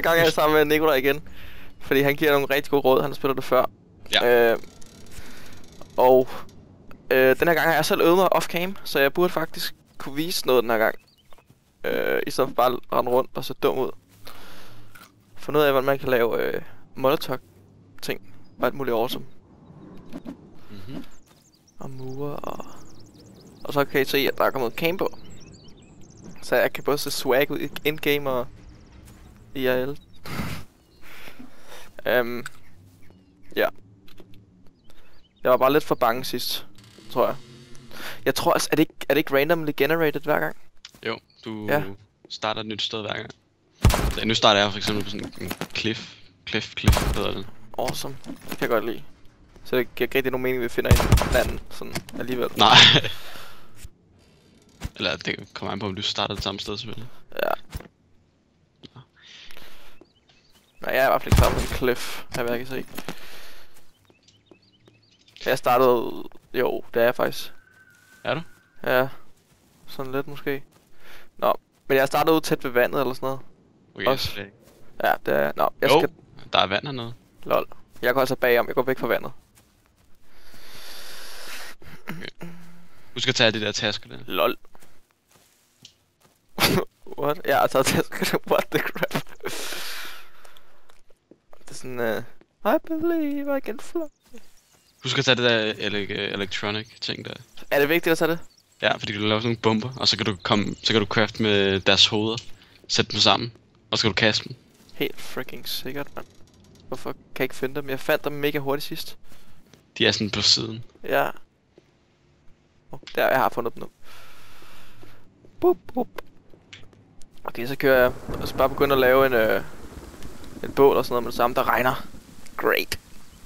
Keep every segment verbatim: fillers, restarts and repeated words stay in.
gang er jeg sammen med Nikolaj igen. Fordi han giver nogle rigtig gode råd, han har spillet det før. Ja. Øh, og øh, den her gang har jeg selv øvet mig off-cam, så jeg burde faktisk kunne vise noget den her gang. Øh, I stedet for bare at rende rundt og se dum ud. For noget af, hvordan man kan lave øh, molotov-ting og alt muligt awesome. Mm-hmm. Og mure og... Og så kan I se, at der er kommet cam på. Så jeg kan både se swag ud i in-game og I R L. um, ja. Jeg var bare lidt for bange sidst, tror jeg. Jeg tror altså, er det ikke, er det ikke randomly generated hver gang? Jo, du ja. starter et nyt sted hver gang. Så nu starter jeg for eksempel på sådan en cliff. Cliff, cliff, hvad hedder det? Awesome, det kan jeg godt lide. Så det giver ikke rigtig nogen mening, at vi finder en anden sådan alligevel. Nej. Eller det kommer an på, om du starter det samme sted selvfølgelig. Ja. Ja. Nej, jeg er i hvert fald ikke sammen med en cliff, her hvad jeg kan se. Jeg startede... Jo, det er jeg faktisk. Er du? Ja. Sådan lidt måske. Nå, men jeg startede ude tæt ved vandet eller sådan noget. Okay, også. Ja, det er... Nå, jeg jo, skal... der er vand hernede. Lol. Jeg går altså bagom, jeg går væk fra vandet. Okay. Du skal tage de der tasker der. Lol. What? Ja, jeg har taget tasker. What the crap? Det er sådan... Uh, I believe I can fly. Du skal tage det der ele electronic ting der. Er det vigtigt at tage det? Ja, fordi du kan lave sådan nogle bomber, og så kan du komme, så kan du craft med deres hoveder. Sætte dem sammen, og så kan du kaste dem. Helt freaking sikkert, mand. Hvorfor kan jeg ikke finde dem? Jeg fandt dem mega hurtigt sidst. De er sådan på siden. Ja. Oh, der, jeg har fundet dem nu. Boop, boop. Okay, så kører jeg og så bare begynde at lave en, øh, en bål og sådan noget med det samme, der regner. Great.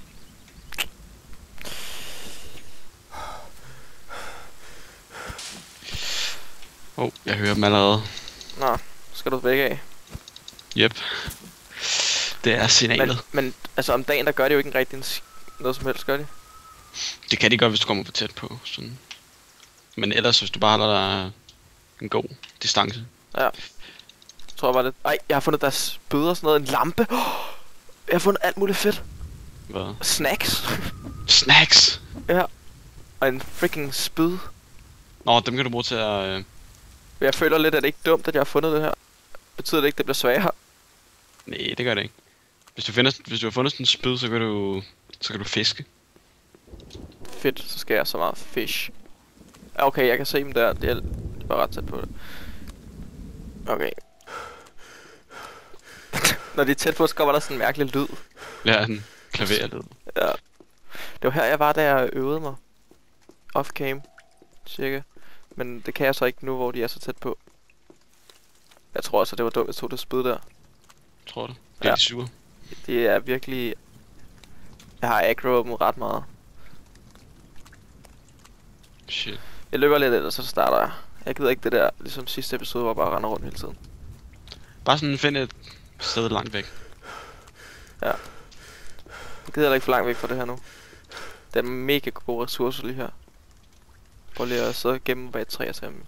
Åh, oh, jeg hører dem allerede. Nå, skal du væk af. Yep. Det er signalet. Men, men altså om dagen, der gør det jo ikke en rigtig en noget som helst, gør det? Det kan de godt, hvis du kommer for tæt på. Sådan. Men ellers, hvis du bare holder dig en god distance. Ja. Jeg tror jeg bare lidt... Ej, jeg har fundet deres bøder og sådan noget. En lampe. Oh, jeg har fundet alt muligt fedt. Hvad? Snacks. Snacks? Ja. Og en freaking spyd. Nå, dem kan du bruge til at... Øh... Jeg føler lidt, at det ikke er dumt, at jeg har fundet det her. Betyder det ikke, at det bliver sværere? Nej, det gør det ikke. Hvis du, finder, hvis du har fundet sådan en spyd, så kan du, så kan du fiske. Fedt, så skal jeg så meget fish. Okay, jeg kan se dem der. Det er bare ret tæt på det. Okay. Når de er tæt på, så kommer der sådan en mærkelig lyd. Ja, en klaverlyd. Ja. Det var her, jeg var, da jeg øvede mig. Off-cam. Cirka. Men det kan jeg så ikke nu, hvor de er så tæt på. Jeg tror også, det var dumt, at jeg tog det spyd der. Tror du? Det er ja. de sure. Det er virkelig... Jeg har aggro dem ret meget. Shit. Jeg løber lidt ind, og så starter jeg. Jeg gider ikke det der, ligesom sidste episode, hvor jeg bare render rundt hele tiden. Bare sådan finde et sted langt væk. Ja. Jeg gider ikke for langt væk fra det her nu. Det er en mega god ressource lige her. Prøv lige at sidde og gemme bag et træ og tage dem.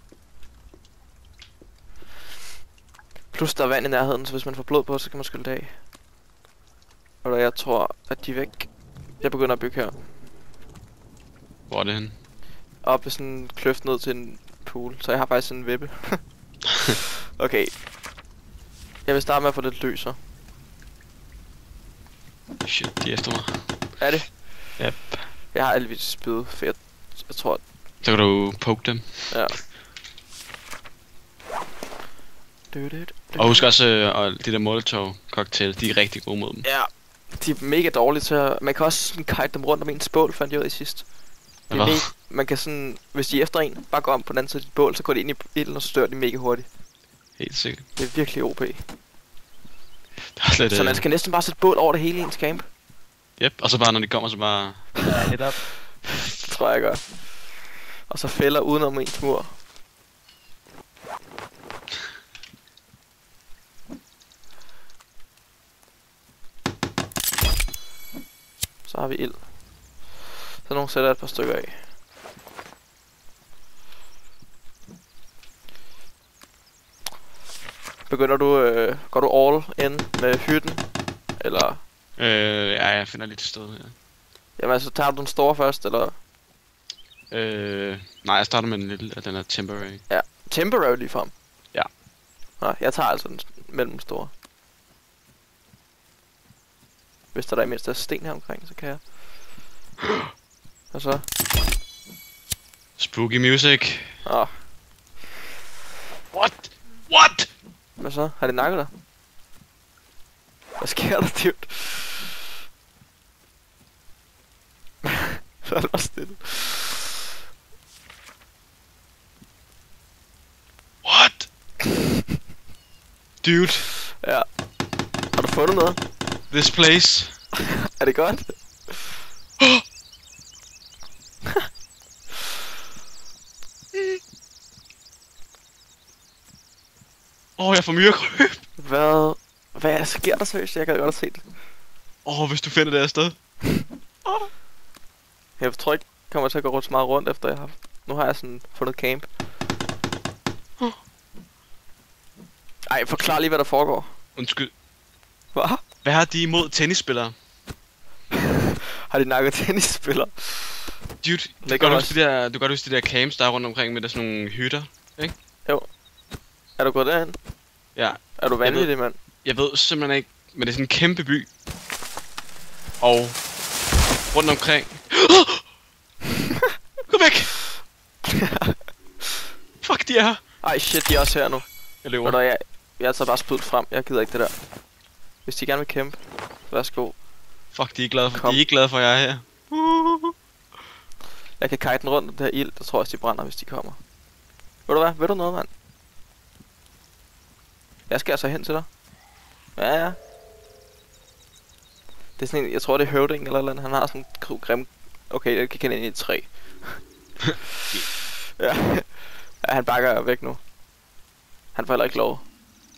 Plus der er vand i nærheden, så hvis man får blod på, så kan man skylle det af. Og da jeg tror, at de er væk. Jeg begynder at bygge her. Hvor er det henne? Op i sådan en kløft ned til en pool, så jeg har faktisk sådan en vippe. Okay. Jeg vil starte med at få lidt løser. Shit, de er efter mig. Er det? Yep. Jeg har alligevel spyd, for jeg, jeg tror... Så kan du poke dem. Ja. Og husk også, at uh, de der Molotov cocktail, de er rigtig gode mod dem. Ja. De er mega dårlige til at... Man kan også sådan kite dem rundt om ens bål, fandt jeg ud i sidst. Det er mega, man kan sådan... Hvis de er efter en, bare gå om på den anden side af dit bål, så går de ind i ilden, og så stør de mega hurtigt. Helt sikkert. Det er virkelig O P. Lidt, så man skal næsten bare sætte bål over det hele i ens camp. Yep, og så bare når de kommer, så bare... Head up. Det tror jeg gør. Og så fælder udenom ens mur. Så har vi ild. Så nogen sætter et par stykker af. begynder du, øh, går du all in med hytten? Eller? Øh, ja, jeg finder lidt et sted her. Jamen altså, tager du den store først, eller? Øh, nej, jeg starter med den lille, den er temporary. Ja, temporary lige frem. Ja. Nå, jeg tager altså den mellem store. Hvis der er mindst er sten her omkring, så kan jeg. Og så? Spooky music. Åh. What? What? Hvad så? Har det nakket dig? Hvad sker der, dude? Så er det bare stille. What? Dude. Ja. Har du fundet noget? This place. Er det godt? Åh, oh, jeg får myrekryb. Hvad? Hvad sker der seriøst? Jeg kan godt have set det. Åh, oh, hvis du finder det her sted. Jeg tror ikke, jeg kommer til at gå rundt så meget rundt efter jeg har. Nu har jeg sådan fundet camp. Ej, forklar lige hvad der foregår. Undskyld. Hvad? Hvad har de imod tennisspillere? Har de nakket tennisspillere? Dude, du kan godt huske de der, du kan huske de der camps, der er rundt omkring med der sådan nogle hytter, ikke? Jo. Er du gået derind? Ja. Er du vanvittig, mand? Jeg ved simpelthen ikke, men det er sådan en kæmpe by. Og rundt omkring. Gå væk! Fuck, de er her. Ej shit, de er også her nu. Jeg løber. Der, jeg, jeg er altså bare spydet frem. Jeg gider ikke det der. Hvis de gerne vil kæmpe, værsgo. Fuck, de er glade for, Kom. de er ikke glade for, at jeg er her. Jeg kan kite den rundt, det her ild. Der tror jeg, de brænder, hvis de kommer. Ved du hvad? Ved du noget, mand? Jeg skal altså hen til dig. Ja, ja. Det er sådan en, jeg tror det er høvding eller noget. Han har sådan en grim... Okay, jeg kan kende ind i et træ. Ja. Ja, han bakker væk nu. Han får heller ikke lov.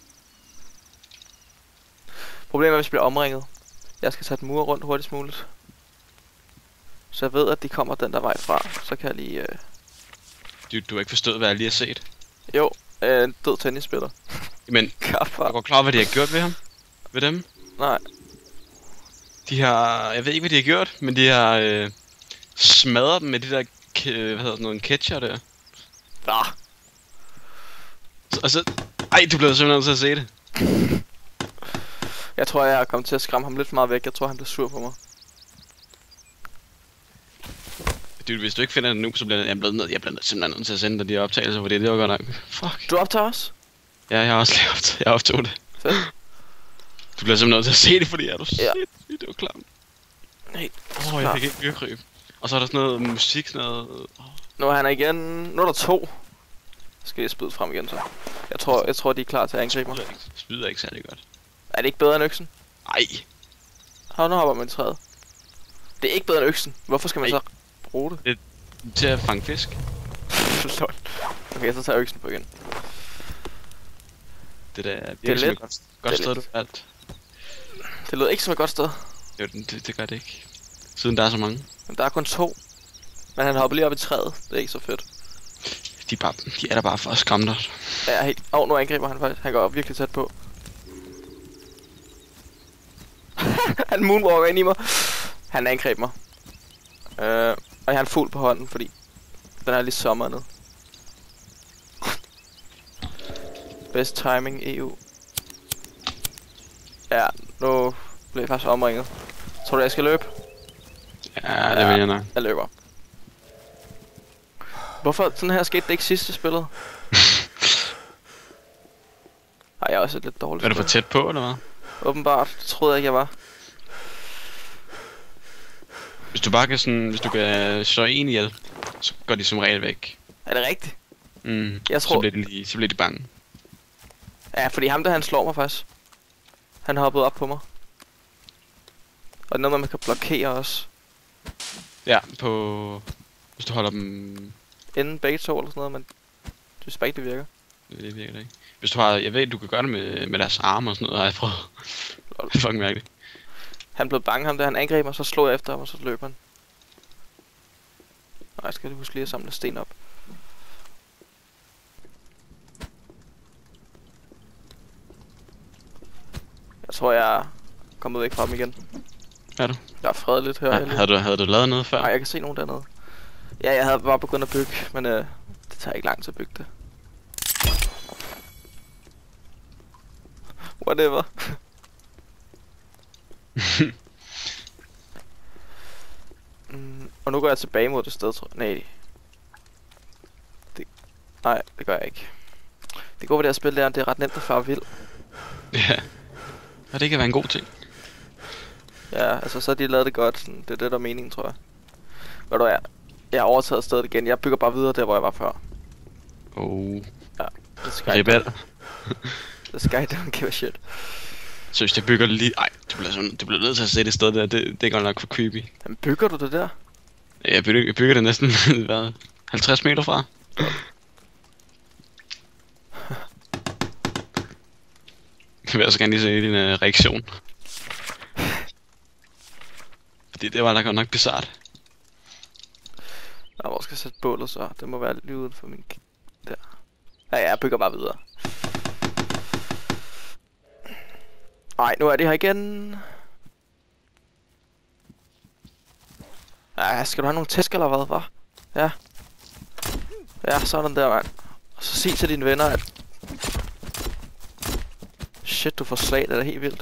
Problemet er, hvis vi bliver omringet. Jeg skal sætte mure rundt hurtigst muligt. Så jeg ved, at de kommer den der vej fra. Så kan jeg lige... Øh... Du, du har ikke forstået, hvad jeg lige har set. Jo, øh, en død tennisspiller. Men Kaffe. jeg går klar, hvad de har gjort ved ham. Ved dem. Nej. De har... Jeg ved ikke, hvad de har gjort, men de har øh, smadret dem med de der... Hvad hedder sådan noget? En catcher der. Nå. Og så... Ej, du blev simpelthen nødt til at se det. Jeg tror, jeg er kommet til at skræmme ham lidt for meget væk. Jeg tror, han bliver sur på mig. Dude, hvis du ikke finder det nu, så bliver jeg blevet nødt. Jeg bliver simpelthen nødt til at sende dig de optagelser, fordi det var godt nok. Fuck. Du optager også? Ja, jeg har også lige optaget. Jeg optog det. Fedt. Du bliver simpelthen nødt til at se det, fordi er du Ja. shit. Det var klamt. Nej. Åh, oh, jeg fik ikke myrekryb. Og så er der sådan noget musik, sådan noget... Oh. Nu er han igen... Nu er der to. Skal jeg spyde frem igen så? Jeg tror, jeg tror de er klar til at angribe mig. Spyder ikke særlig godt. Er det ikke bedre end øksen? Ej. Hold nu hopper man i træet. Det er ikke bedre end øksen. Hvorfor skal man Ej. så bruge det? Det er til at fange fisk. Lol. Okay, så tager jeg øksen på igen. Det der er Det virkelig er et godt, godt Det er sted, du lidt. har valgt. Det lyder ikke som et godt sted. Jo, det, det gør det ikke. Siden der er så mange. Men der er kun to. Men han hopper lige op i træet. Det er ikke så fedt. De er, bare, de er der bare for at skræmme dig. Ja, jeg er helt... Åh, oh, nu angriber han faktisk. Han går virkelig tæt på. Han moonwalker ind i mig. Han angreb mig. Øh, og jeg har en fugl på hånden, fordi den er lige sommer ned. Best timing E U. Ja, nu bliver jeg faktisk omringet. Tror du jeg skal løbe? Ja, det vil jeg nok. Jeg løber. Hvorfor sådan her skete det ikke sidste spillet? Ej, jeg er også et lidt dårligt. Er du for tæt på, eller hvad? Åbenbart. Det troede jeg ikke, jeg var. Hvis du bare kan sådan, hvis du kan slå en ihjel, så går de som regel væk. Er det rigtigt? Mm, Jeg så tror- bliver de lige, så bliver de bange. Ja, fordi ham der, han slår mig faktisk. Han hoppede op på mig. Og det er noget med, man kan blokere også. Ja, på... Hvis du holder dem... Inden begge to eller sådan noget, men... Det synes bare ikke, det virker. Det virker det ikke. Hvis du har... Jeg ved, du kan gøre det med, med deres arme og sådan noget, har jeg prøvet. Det er fucking mærkeligt. Han blev bange, ham der, han angreb mig, så slog jeg efter ham, og så løb han. Nej, jeg skal lige huske lige at samle sten op. tror, jeg er kommet væk fra dem igen. Er du? Jeg er fredeligt, hører Ja, jeg lige. havde, du, havde du lavet noget før? Nej, jeg kan se nogen dernede. Ja, jeg havde bare begyndt at bygge, men øh, det tager ikke lang tid at bygge det. Whatever. mm, og nu går jeg tilbage mod det sted, tror jeg. Nej. Det, nej, det gør jeg ikke. Det går ved det her spil der, det er ret nemt at fare vild. Ja. Og det kan være en god ting. Ja, altså så har de lavet det godt. Sådan, det er det, der er meningen, tror jeg. Hvad du er? Jeg har overtaget stedet igen. Jeg bygger bare videre der, hvor jeg var før. Oh. Ja, det skal Rebel. Det skal don't give a shit. Så hvis jeg bygger lige... Ej, du bliver, sådan, du bliver nødt til at se det sted der. Det, det er godt nok for creepy. Jamen, bygger du det der? Jeg bygger, jeg bygger det næsten hvad, halvtreds meter fra. Jeg vil også gerne lige se din uh, reaktion. Fordi det var da godt nok bizarrt. Nå, hvor skal jeg sætte bålet så? Det må være lige uden for min... Der. Ja, ja, jeg bygger bare videre. Ej, nu er det her igen. Ja, skal du have nogle tæsk eller hvad, hva'? Ja. Ja, sådan der, mand. Og så sig til dine venner, at... Shit, du får slag, det er da helt vildt.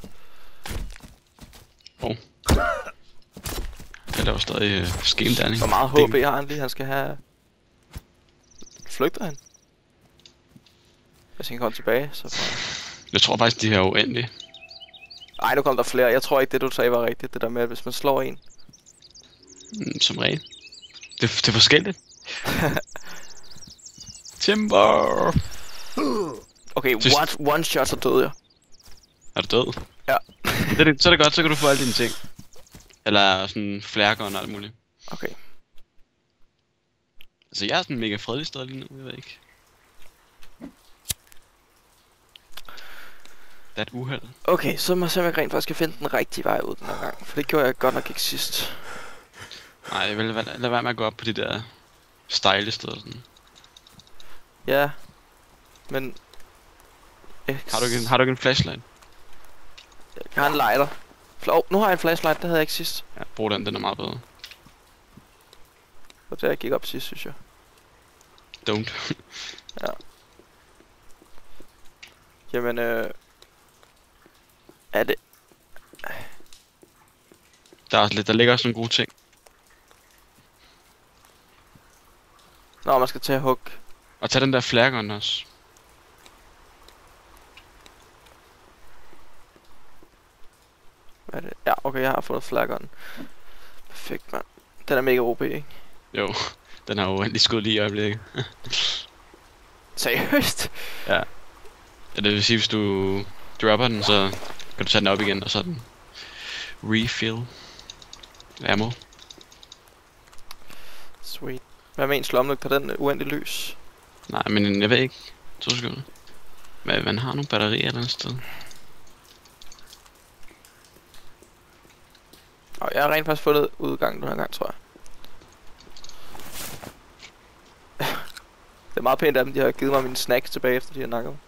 Oh. Det er jo stadig uh, skemdanning. Hvor meget H P har han lige? Han skal have... Flygter han? Hvis han kommer tilbage, så... Får... Jeg tror faktisk, de her er uendelige. Ej, nu kommer der flere. Jeg tror ikke, det du sagde var rigtigt. Det der med, at hvis man slår en... Mm, som regel. Det, det er forskelligt. Timber! Okay, Just... what? One shot, så døde jeg. Er du død? Ja. det er det, så er det godt, så kan du få alle dine ting. Eller sådan flærker og alt muligt. Okay. Altså jeg er sådan en mega fredelig sted lige nu, jeg ved ikke. Det er et uheld. Okay, så må jeg simpelthen rent faktisk finde den rigtige vej ud den her gang. For det gjorde jeg godt nok ikke sidst. Nej, jeg vil lade, lade være med at gå op på de der stejle steder sådan. Ja. Men... X... Har du ikke en, har du ikke en flashlight? Jeg har en lighter. Åh, oh, nu har jeg en flashlight, det havde jeg ikke sidst. Ja, brug den, den er meget bedre. Og det jeg gik op sidst, synes jeg. Don't. Ja. Jamen, øh... er det... Der, er også lidt, der ligger også nogle gode ting. Nå, man skal tage hug. Og tag den der flærkeren også. Hvad er det? Ja, okay, jeg har fundet flaggeren. Perfekt, mand. Den er mega O P, ikke? Jo, den har jo endelig skudt lige i øjeblikket. Seriøst? Ja. Ja, det vil sige, hvis du dropper den, så kan du tage den op igen, og så den refill ammo. Sweet. Hvad med ens lommelygte? Har den uendelig lys? Nej, men jeg ved ikke. To sekunder. Men man har nogle batterier et eller andet sted. Og jeg har rent faktisk fundet udgangen den her gang, tror jeg. Det er meget pænt af dem, de har givet mig mine snacks tilbage, efter de har nakket mig.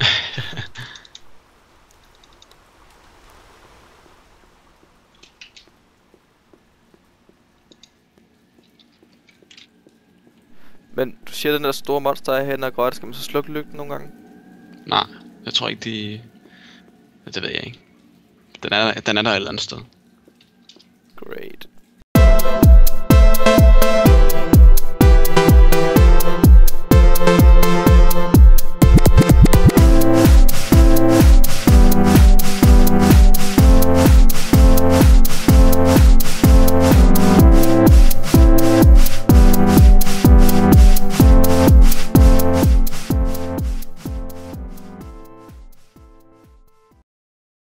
Men du siger, at den der store monster er hen og grønt, skal man så slukke lygten nogle gange? Nej, jeg tror ikke de... Det ved jeg ikke. Den er, den er der et eller andet sted. Great.